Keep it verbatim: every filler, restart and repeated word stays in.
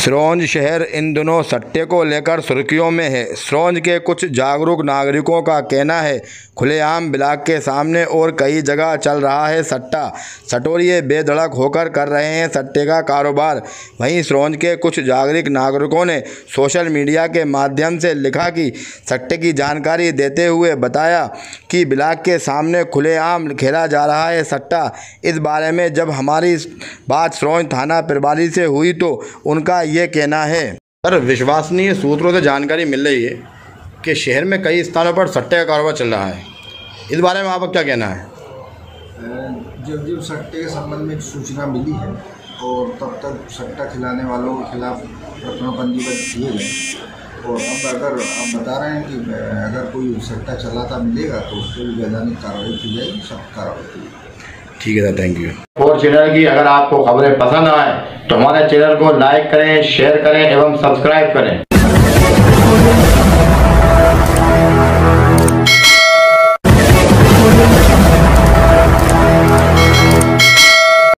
सिरोंज शहर इन दिनों सट्टे को लेकर सुर्खियों में है। सिरोंज के कुछ जागरूक नागरिकों का कहना है खुलेआम ब्लॉक के सामने और कई जगह चल रहा है सट्टा। सटोरिये बेधड़क होकर कर रहे हैं सट्टे का कारोबार। वहीं सिरोंज के कुछ जागरूक नागरिकों ने सोशल मीडिया के माध्यम से लिखा कि सट्टे की जानकारी देते हुए बताया कि ब्लॉक के सामने खुलेआम खेला जा रहा है सट्टा। इस बारे में जब हमारी बात सिरोंज थाना प्रभारी से हुई तो उनका ये कहना है। सर, विश्वसनीय सूत्रों से जानकारी मिल रही है कि शहर में कई स्थानों पर सट्टे का कारोबार चल रहा है। इस बारे में आपका क्या कहना है? जब जब सट्टे के संबंध में सूचना मिली है और तब तक सट्टा खिलाने वालों के खिलाफ प्रकरण पंजीबद्ध किए गए और अब अगर आप बता रहे हैं कि अगर कोई सट्टा चलाता मिलेगा तो उस पर भी वैधानिक कार्रवाई की जाएगी, सख्त कार्रवाई की जाएगी। ठीक है सर, थैंक यू। और चैनल की अगर आपको खबरें पसंद आए तो हमारे चैनल को लाइक करें, शेयर करें एवं सब्सक्राइब करें।